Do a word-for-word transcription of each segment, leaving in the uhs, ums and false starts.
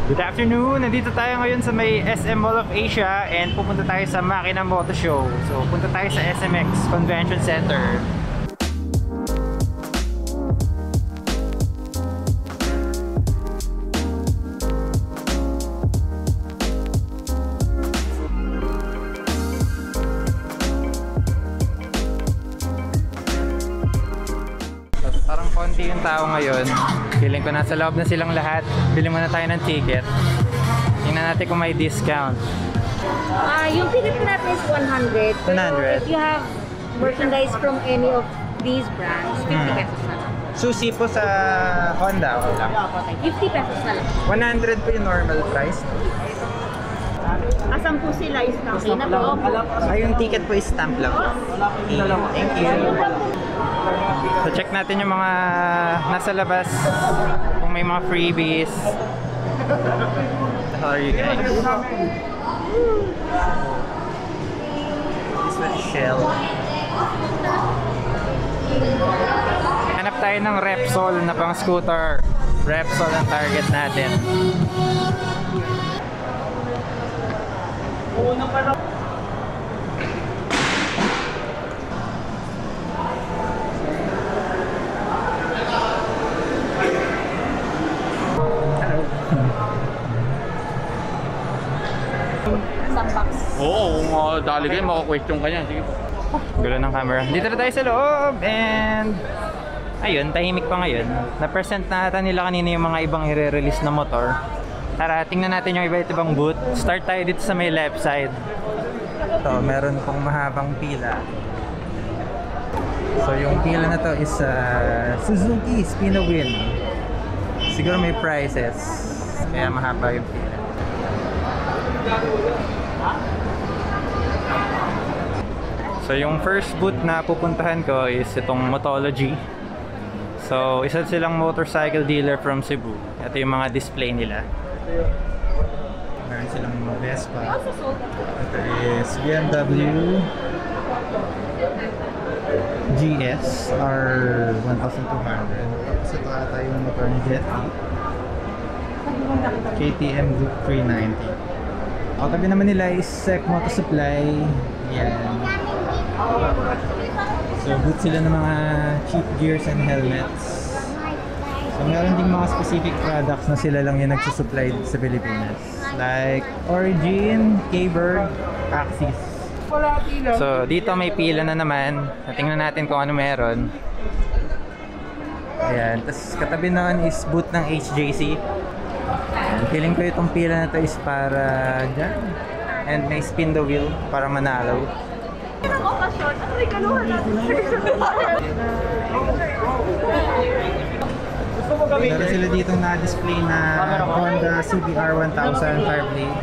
Good afternoon! Nandito tayo ngayon sa may S M Mall of Asia and pupunta tayo sa Makina Moto Show. So, punta tayo sa S M X Convention Center. Parang konti yung tao ngayon. Feeling ko nasa loob na silang lahat. Bili muna tayo ng ticket. Tingnan natin kung may discount. Uh, yung ticket natin is one hundred. one hundred. If you have merchandise from any of these brands, fifty Hmm. pesos na lang. Susi po sa Honda, okay lang. fifty pesos na lang. one hundred po yung normal price. Asan po sila is Makina po? Ay, yung ticket po is stamp lang. Thank you. So, check natin yung mga nasa labas. Kung may mga freebies. How are you guys? This one is Shell. Hanap tayo ng Repsol na pang scooter. Repsol ang target natin. Una pa lang. Oo, kung uh, dali kayo, maka-question ka niyan. Sige po. Gulo ng camera. Dito na tayo sa loob and ayun, tahimik pa ngayon. Na-present na ata nila kanina yung mga ibang i-release na motor. Tara, tingnan natin yung iba't ibang booth. Start tayo dito sa may left side. Ito, meron pong mahabang pila. So yung pila na to is uh, Suzuki Spin a Win. Siguro may prices. Kaya mahaba yung pila. So yung first booth na pupuntahan ko is itong Motology. So isa silang motorcycle dealer from Cebu. Ito yung mga display nila. Meron silang mga Vespa. Ito is B M W G S R one thousand two hundred. Tapos ito ata yung motor ni Jetty K T M Duke three ninety. O tabi naman nila is Sec Moto Supply. Yan. So good sila ng mga cheap gears and helmets. So meron ding mga specific products na sila lang yung nagsusupply sa Pilipinas. Like Origin, K-Bird, Axis. So dito may pila na naman. Tingnan natin kung ano meron. Ayan. Tapos katabi naman is booth ng H J C. Ayan. Feeling ko itong pila na to is para dyan. And may spin the wheel para manalo. Meron sila dito na-display na Honda C B R one thousand Fireblade.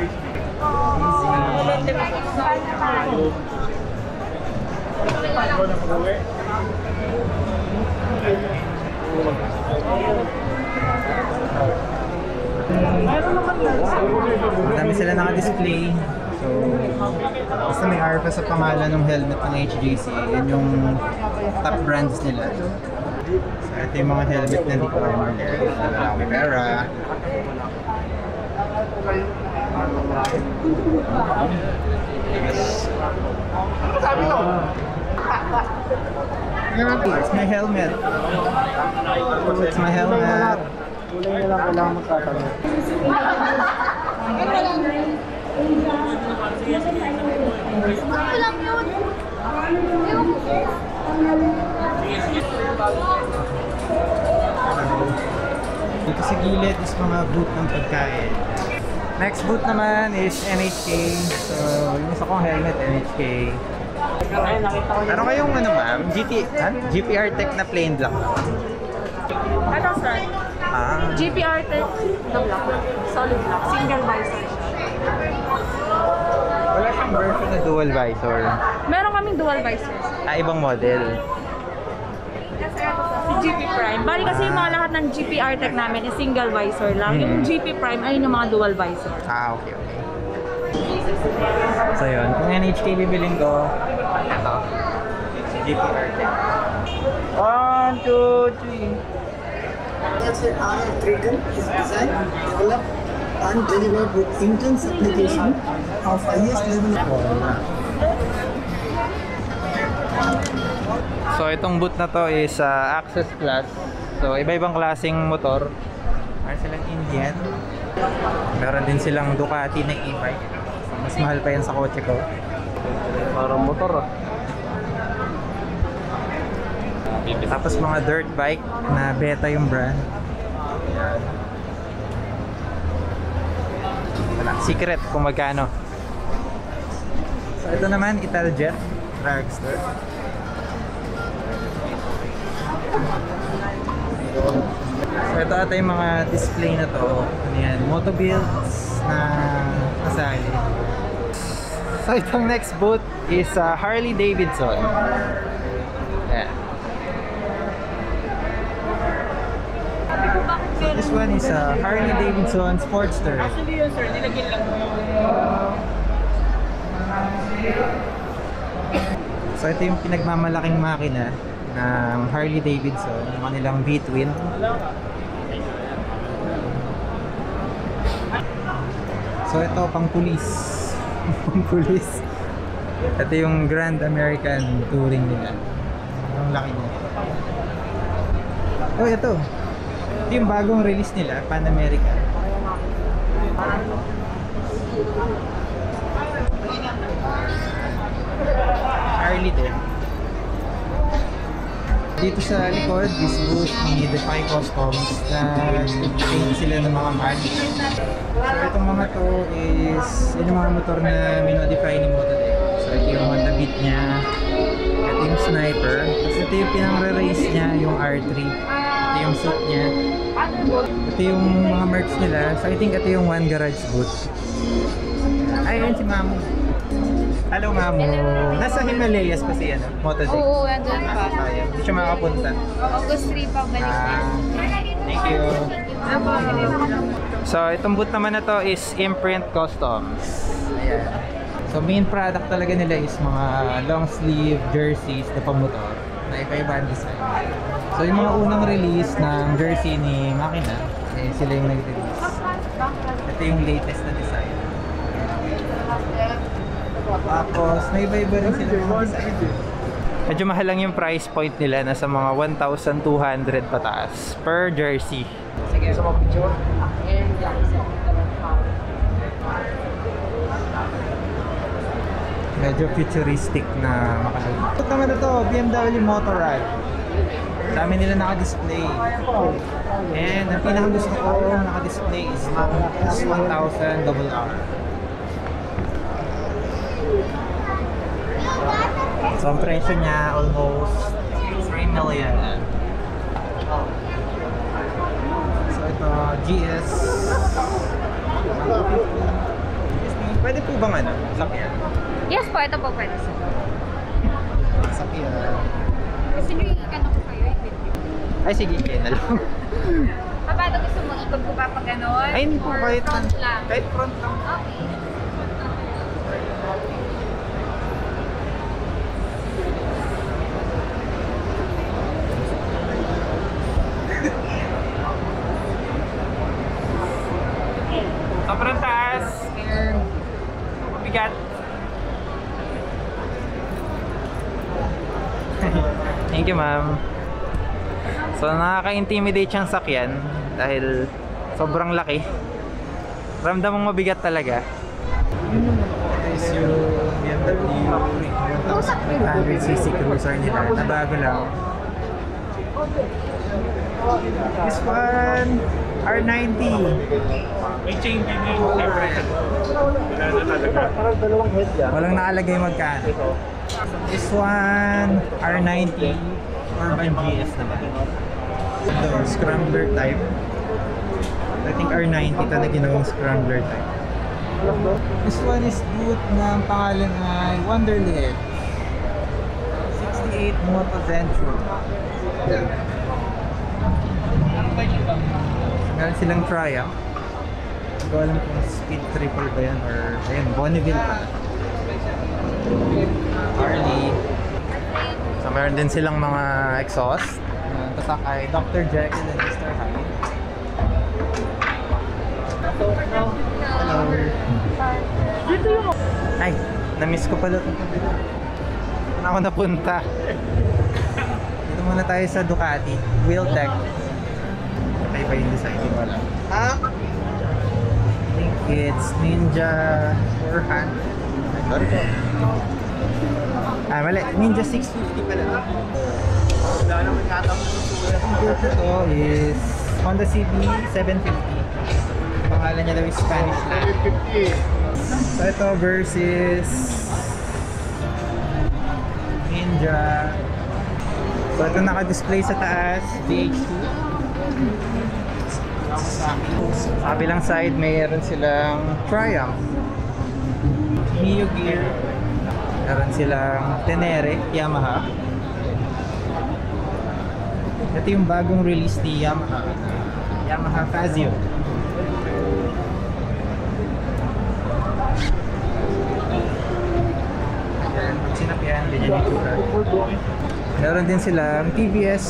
Madami sila naka-display. So, basta may R pa sa pangalan ng helmet ng H J C. Yan yung top brands nila. So, ito yung mga helmet na hindi ko familiar. Camera. It's my helmet. It's my helmet. Kulay na lang kailangan magtatanong. Ako lang yun. Dito sa gilid is mga booth ng pagkain. Next booth naman is N H K. So, yung isa kong helmet, N H K. Ano kayong ano ma'am? G T, ah? G P R Tech na plain black. Ano sir? Ah. G P R Tech na black. Solid black. Single visor. Wala siyang version na dual visor. Meron kaming dual visors. Ah, ibang model. Si G P Prime. Bali kasi yung mga lahat ng G P R Tech namin is single visor lang. Hmm. Yung G P Prime ay yung mga dual visor. Ah, okay, okay. So yun, kung N H K bibiling ko, ito. Si G P R Tech. One, two, three. That's it. Our Triton is designed, developed, and delivered with intense application of highest level of So itong boot na to is uh, access class. So iba-ibang klaseng motor. Meron silang Indian. Meron din silang Ducati na e-bike. So, mas mahal pa yan sa kotse ko. Parang motor ah. Tapos mga dirt bike na Beta yung brand. Ayan. Wala, secret kung magkano. So ito naman, Italjet Dragster. So ito ata yung mga display na to. Ano yan? Moto builds na kasali. So itong next booth is uh, Harley Davidson. Ayan. So this one is a Harley Davidson Sportster. Actually yun sir, nilagyan lang mo. So ito yung pinagmamalaking makina ng Harley Davidson, yung kanilang V-twin. So ito pang pulis. Pang pulis. Ito yung Grand American Touring nila. Ang laki niya. Oh, ito. Ito yung bagong release nila, Pan American. Harley din. Dito sa likod, this booth ni Defy Customs na paint sila ng mga marks. So itong mga to is yun yung mga motor na minodify ni Moto. So ito yung Honda Beat niya, ito yung Sniper, tapos ito yung pinang-re-race niya, yung R three. Ito yung suit niya. Ito yung mga merch nila. So I think ito yung One Garage booth. Ay, yun si Mamu. Hello, Mamu. Nasa Himalayas pa si ano, Moto Day. Oo, andun pa. Sayang, hindi siya makapunta. August three pa balik na. Ah, thank you. So, itong boot naman na to is Imprint Customs. Ayan. So, main product talaga nila is mga long sleeve jerseys na pamotor na iba-iba ang design. So, yung mga unang release ng jersey ni Makina, eh, sila yung nag-release. Ito yung latest na design. Tapos, may iba-iba rin sila yung design. Medyo mahal lang yung price point nila, nasa mga one thousand two hundred pataas per jersey. Sige, sa mga picture. Medyo futuristic na makalagay. Ito naman na to, B M W Motorrad. Dami nila naka-display. And ang pinakagusto ko naka-display is S one thousand double R. So ang presyo niya almost three million. So ito G S. Pwede po bang ano? Sakyan? Yes po, ito po pwede sir. Sakyan. Kasi nung ikano ko kayo, Ay sige, kaya na lang. paano gusto mo ikot ko pa pag ganon? Ay hindi po, Or kahit front lang? Kahit front lang. Okay. Sobrang taas. Mabigat. Thank you, ma'am. So, nakaka-intimidate siyang sakyan dahil sobrang laki. Ramdam mong mabigat talaga. Ito is yung B M W one hundred c c cruiser nila na bago lang. This one, R ninety. May change din yung temperature. Wala na talaga. Parang dalawang head yan. Walang nakalagay magkano. This one, R ninety. Urban G S naman. Ito, scrambler type. I think R ninety ito na ginawang scrambler type. This one is boot ng pangalan ay Wonderland. sixty-eight Moto Venture. Meron silang Triumph. Hindi ko alam kung speed triple ba yan or ayun, Bonneville pa. Harley. So meron din silang mga exhaust. Uh, tatak ay Doctor Jekyll and Mister Hyde. Dito yung... Ay, na-miss ko pala ito. Saan ako napunta? Dito muna tayo sa Ducati Wheeltech. Patay ba yung design? Hindi wala. Ah? I think it's Ninja four hundred. Sorry po. Ah, mali. Ninja six fifty pala. Wala naman katang ito is Honda C B seven fifty. Pangalan niya daw is Spanish lang. So ito versus Ninja. So ito naka-display sa taas, V H two. Sa kabilang side mayroon silang Triumph, Mio Gear, meron silang Tenere, Yamaha. Ito yung bagong release ni Yamaha, Yamaha Fazio. Ayan, pag sinapyan, ganyan yung tura. Meron din silang T V S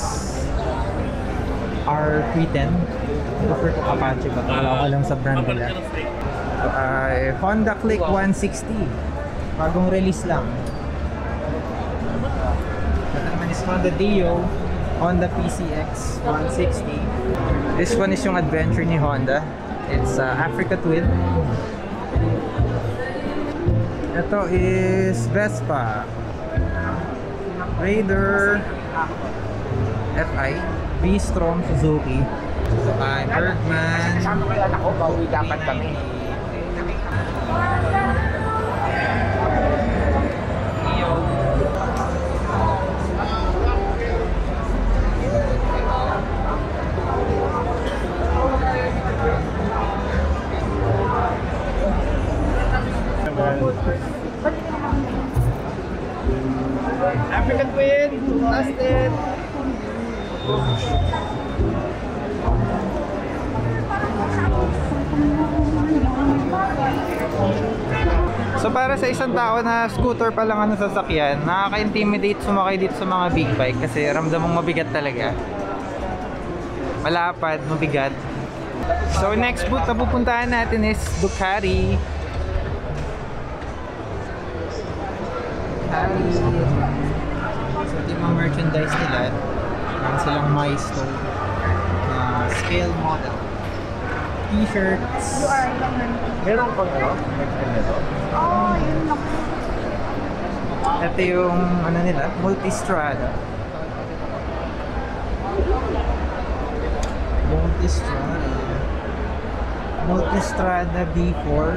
R three ten. Prefer ko Apache ba? Wala ko alam sa brand nila. Uh, Honda Click one sixty. Bagong release lang. Ito naman is Honda Dio, Honda P C X one sixty. This one is yung adventure ni Honda. It's uh, Africa Twin. Ito is Vespa Raider F I V-Strom Suzuki. Uh, Bergman. Kasama ko yung anak ko, bawi dapat kami. African Twin, lasted. So para sa isang tao na scooter pa lang ang sasakyan, nakaka-intimidate sumakay dito sa mga big bike kasi ramdam mong mabigat talaga. Malapad, mabigat. So next booth na pupuntahan natin is Ducati. Ducati. So ito yung mga merchandise nila. Meron silang milestone na scale model. T-shirts. Meron pang ano? Ito yung ano nila, Multistrada. Multistrada. Multistrada B four.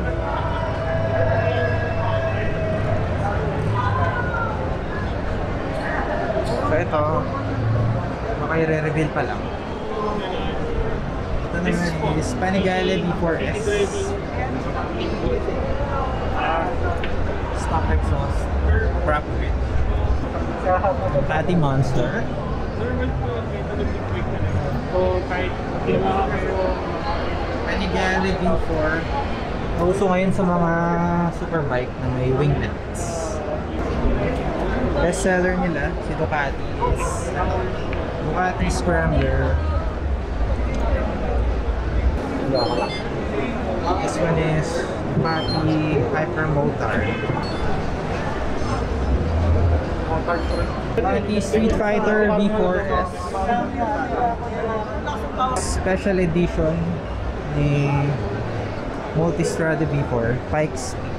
So ito, baka i-reveal pa lang. Ito naman is Panigale B four S. Stock exhaust, prop kit. Ducati Monster. So kahit hindi mga kayo Panigale B four. Nauso ngayon sa mga superbike na may winglets. Best seller nila, si Ducati is Ducati Scrambler. This one is Ducati Hypermotard. Ducati Street Fighter V four S. Special edition ni Multistrada V four, Pikes Peak.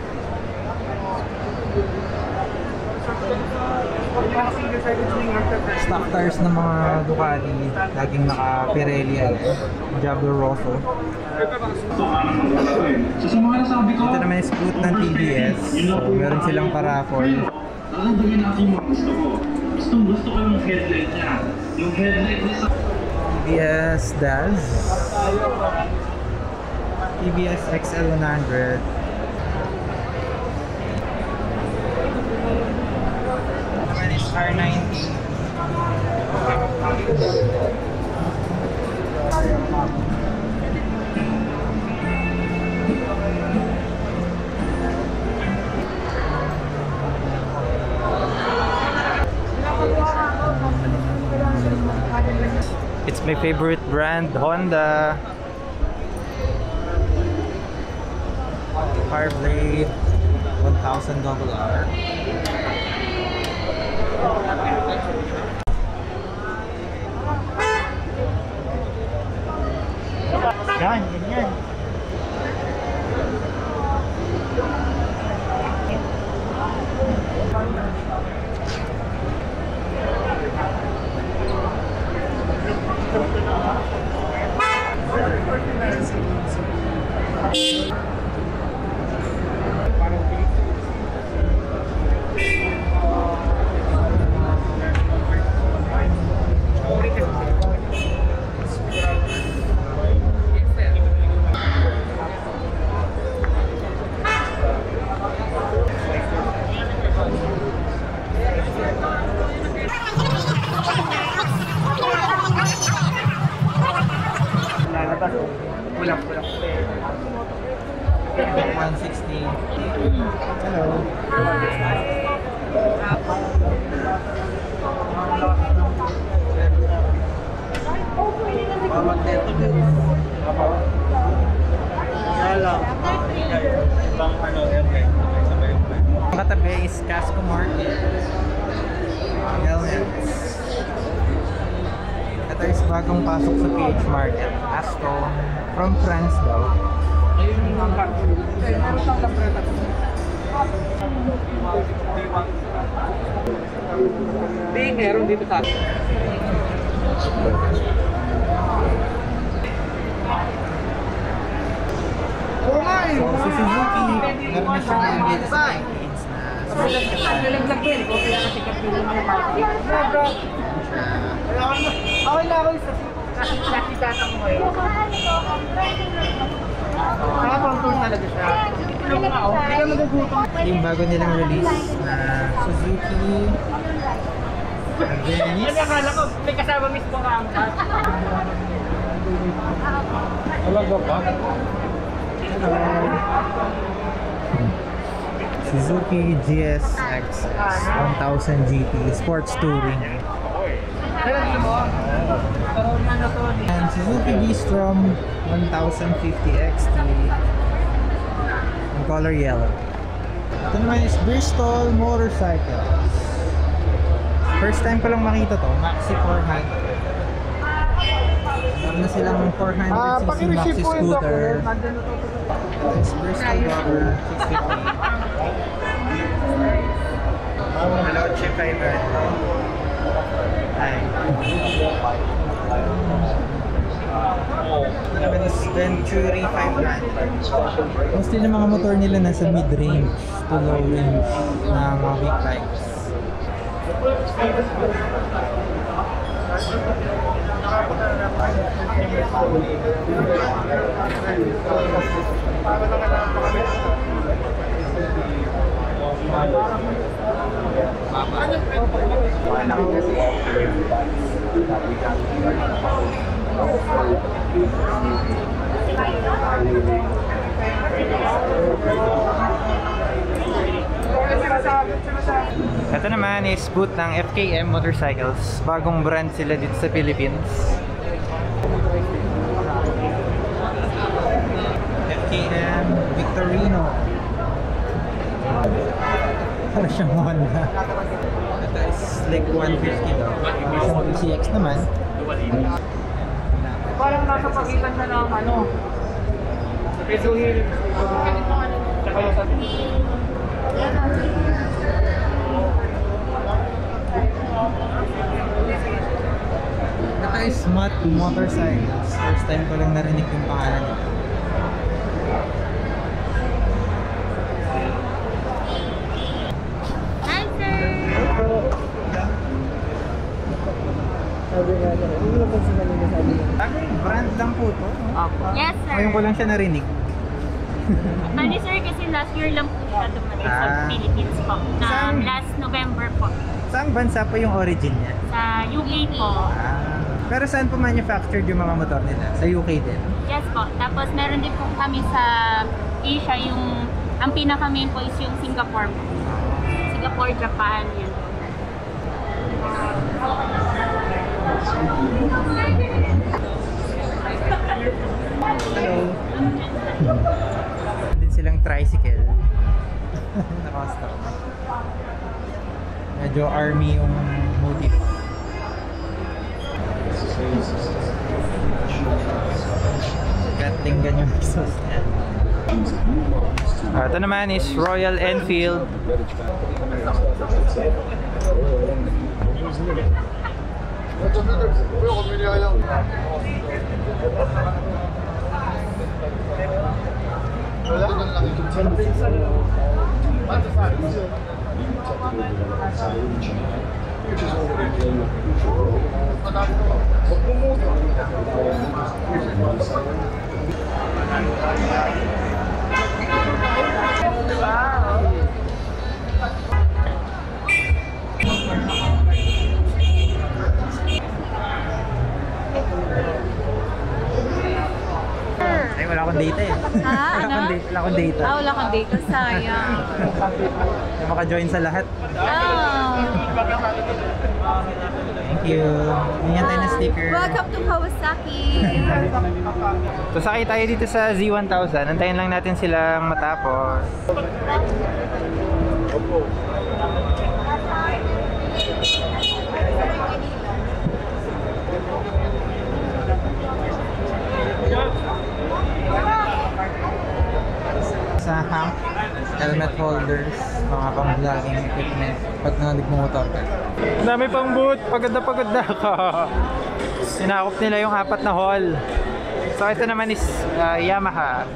Stock tires ng mga Ducati, laging naka-Pirelli yan, Diablo Rosso. Ito naman is boot ng T V S, so meron silang paraffol. Lalagyan natin yung gusto ko. Gustong gusto ko yung headlight niya. Yung headlight niya sa... T V S Daz, T V S X L one hundred. Naman is R ninety. It's my favorite brand, Honda. Car Blade one thousand double R. Yan, yan, yan. one sixty. Hello. Ang katabi is Casco Market. Helmets. Ito is bagong pasok sa P H Market. Asco. From France daw. Hindi, meron dito sa akin. So, si Suzuki, meron na siyang mga dito sa Philippines na Okay na ako isa. Nakikita ko ngayon. Nakakontour talaga siya. Hindi ka magugutom. yung bago nilang release na Suzuki Venice. Akala ko, may kasama mismo ka ang cat. Talaga ba? Suzuki G S X S one thousand G T Sports Touring. And Suzuki V-Strom one thousand fifty X T in color yellow. Ito naman is Bristol Motorcycles. First time ko lang makita to, Maxi four hundred. Meron na silang four hundred c c Maxi scooter. It's Bristol Rubber six fifty. Veloce five hundred. Ay. Ito naman is Venturi five hundred. Mostly ng mga motor nila nasa mid-range to low range na mga big bikes. Ito naman is booth ng F K M Motorcycles. Bagong brand sila dito sa Philippines. F K M Victorino. Para siyang Honda. Ito is Slick one fifty daw. Isang C X naman. Parang nasa pagitan na ng ano. Peso Hill. Tsaka yung sa... Ito is Matt Motorcycles. First time ko lang narinig yung pangalan nito. Hi, sir! Sabi nga na, hindi lang po sila nila sabi. Ano brand lang po to? Yes, sir. Ngayon ko lang siya narinig. Bali sir, kasi last year lang po siya dumating Ah. sa Philippines po. Na Saan? last November po. Saang bansa po yung origin niya? Sa U K po. Ah. Pero saan po manufactured yung mga motor nila? Sa U K din? Yes po. Tapos meron din po kami sa Asia yung, ang pinaka-main po is yung Singapore po. Singapore, Japan, yan. Din sila silang tricycle. Naka-stop. Medyo army yung motif. Gatling ganyan yung exhaust niya. Ah, ito naman is Royal Enfield. Ay, wala akong data eh. Ha? Wala Ano? akong data. Wala akong data. Ah, wala kang data. Sayang. Hindi maka-join sa lahat. Ah. Thank you. Hingan tayo ng sticker. Welcome to Kawasaki. So sakay tayo dito sa Z one thousand. Antayin lang natin silang matapos. Sa hang, helmet holders, mga pang-vlogging equipment pag nagmumotor ka. Dami pang boot, pagod na pagod na ako. Sinakop nila yung apat na hall. So ito naman is uh, Yamaha.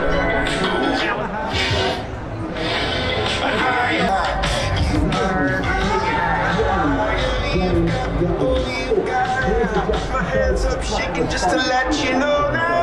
My hands up shaking just to let you know that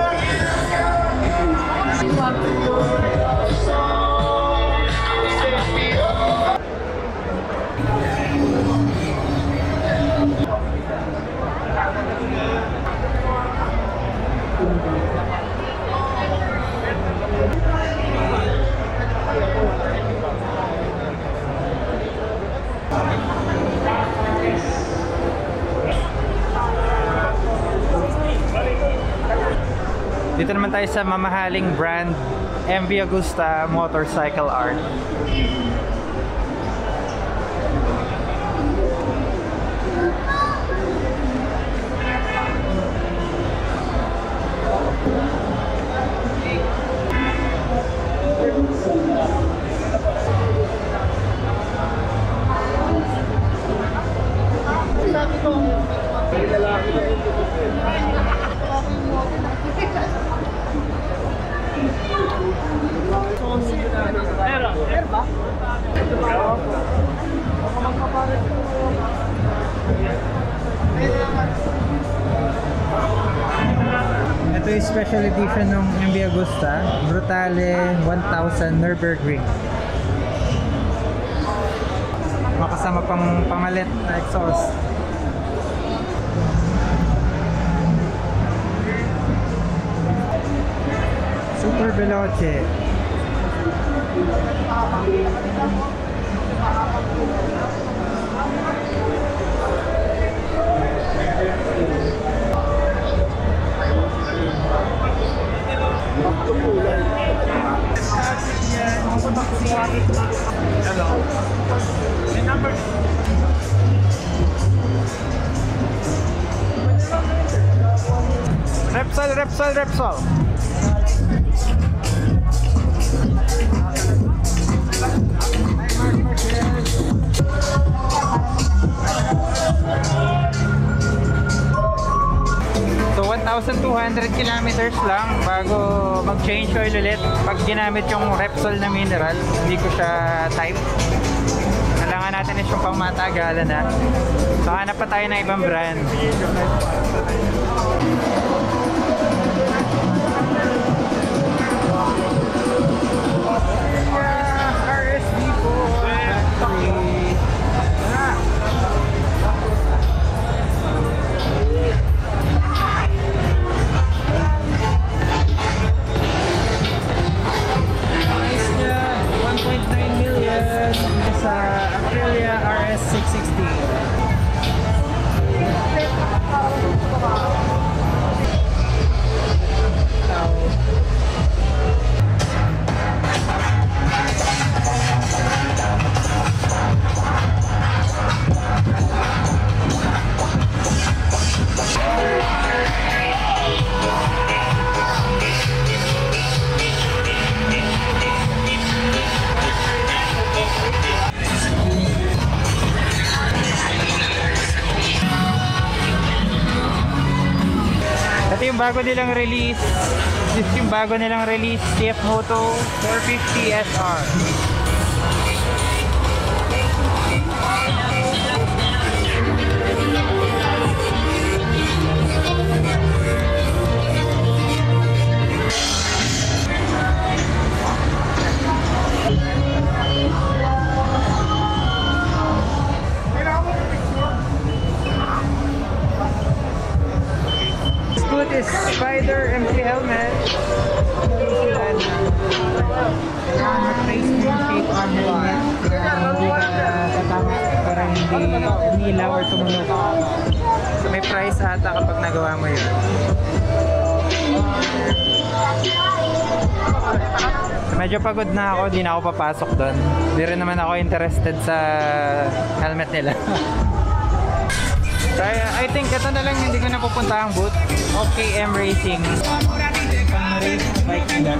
Dito naman tayo sa mamahaling brand M V Agusta Motorcycle Art. Ito yung special edition ng M V Agusta Brutale one thousand Nürburgring. Makasama pang pamalit na exhaust. Super Veloce. Hello. May number. Repsol, Repsol, Repsol. So one thousand two hundred kilometers lang bago mag-change oil ulit. Pag ginamit yung Repsol na mineral, hindi ko siya type. Kailangan natin is yung pang matagalan na. So hanap pa tayo ng ibang brand. R S D po. one point nine million sa Aprilia R S six sixty. yung bago nilang release. This yung bago nilang release, C F Moto four fifty S R. Is Spider M T helmet. Kailangan mag-trace mo yung shape on helmet para hindi ka tatama, para hindi umilaw or tumunog. So may price ata kapag nagawa mo yun. So medyo pagod na ako, di na ako papasok doon. Di rin naman ako interested sa helmet nila. So, I think ito na lang hindi ko na pupunta ang booth of K M Racing. Pang race bike nila.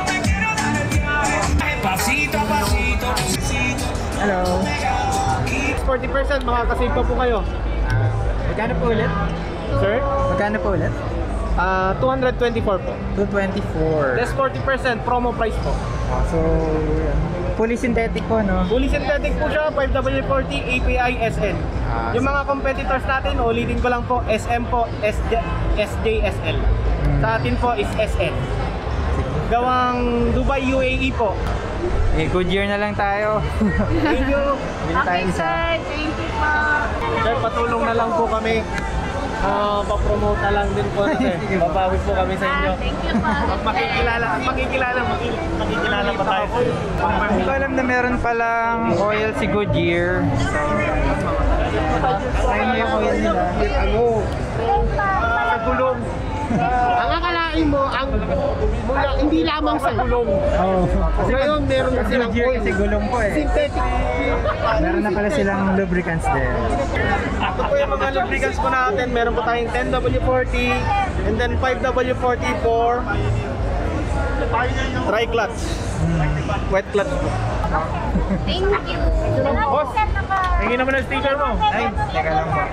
Hello. forty percent makakasave pa po kayo. Magkano po ulit? Sir? Magkano po ulit? Ah, two twenty-four po. two twenty-four. Less forty percent promo price po. Oh, so, fully synthetic po, no? Fully synthetic po siya, five W forty A P I S N. Ah, Yung mga competitors natin, ulitin ko lang po, S M po, S J, S J S L. Sa atin po is S N. Gawang Dubai U A E po. Eh, good year na lang tayo. Thank you. Bili tayo Okay, isa. sir. Thank you po. Sir, patulong na lang po kami. Ah, pa-promote na lang din po. Sir. Babawi po kami sa inyo. Ah, thank you po. Pag makikilala, makikilala, makikilala, makikilala pa tayo. Hindi ko alam na meron palang oil si Goodyear. So, ayun yung oil nila. Ano? Sa gulong. Ang akalain mo, ang mula, hindi lamang sa gulong. Oh. Ngayon, meron na silang Goodyear oil. kasi gulong po eh. Synthetic. Meron na pala silang lubricants din. Ito po yung mga lubricants po natin. Meron po tayong ten W forty and then five W forty for dry clutch. Wet clutch po. Thank you. Boss, hingin naman ang sticker mo. Ay, teka lang po.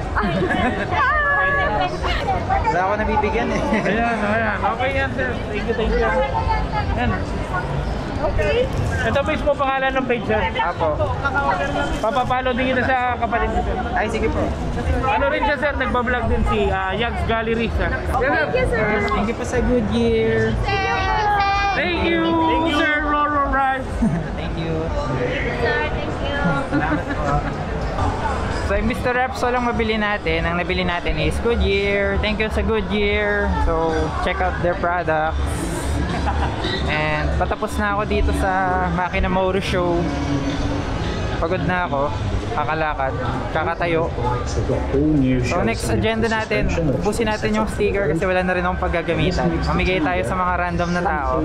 Wala ako nabibigyan eh. Ayan, ayan. Okay yan, sir. Thank you, thank you. Ayan. Okay. Ito mismo pangalan ng page, sir. Apo. Papapalo din kita sa kapatid ko, sir. Ay, sige po. Ano rin siya, sir? Nagbablog din si uh, Yags Gallery, sir. Thank you, sir. Thank you po sa Goodyear. Thank you, sir Roro Rice. Thank you. Sir, thank you. Salamat po. So, yung Mister Repsol lang mabili natin. Ang nabili natin is Goodyear. Thank you sa Goodyear. So, check out their products. And patapos na ako dito sa Makina Moto Show. Pagod na ako. Kakalakad. Kakatayo. So, next agenda natin. Ubusin natin yung sticker kasi wala na rin akong paggagamitan. Mamigay tayo sa mga random na tao.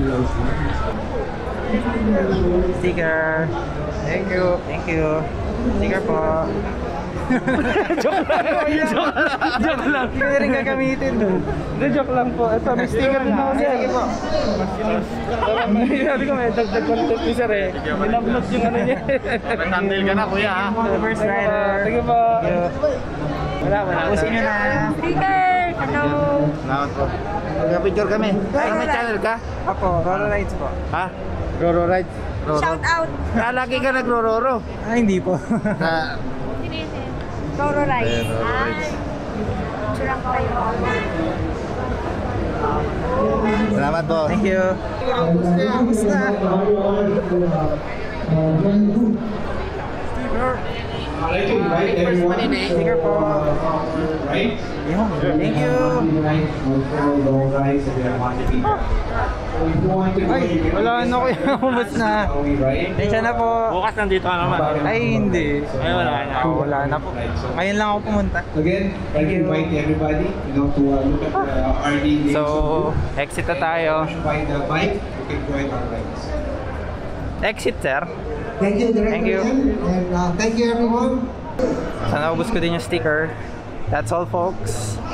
Sticker. Thank you. Thank you. Sticker po. Joke lang. Joke lang. Joke lang. Hindi ko rin gagamitin doon. Hindi, joke lang po. Ito, may sticker din ako, sir. Sige po. Sabi ko, may dagdag content ni sir eh. Binabnot yung ano niya. Nandil ka na, kuya ha. First rider. Sige po. Wala, wala. Tapusin nyo na. Sticker! Hello! Salamat po. Mag-picture kami. Ay, may channel ka? Apo, Roro Rides po. Ha? Roro Rides? Roro. Shout out! Ah, lagi ka nag-rororo. Ah, hindi po. Na, Roro Rice. Surang ko kayo. salamat po. Thank you. Kamusta? Alright, to invite everyone. Sticker po. Right? Yun. Thank you. Ay, wala na ko yung umos na. Tensya na po. Bukas nandito ka naman. Ay, hindi. Ay, wala na. Oh, wala na po. Ngayon lang ako pumunta. Again, I invite everybody, you know, to uh, look at the R D games. So, exit na tayo. Buy the bike, you can join our rides. Exit, sir. Thank you, Director. Thank you. And uh, thank you, everyone. Sana ubos ko din yung sticker. That's all, folks.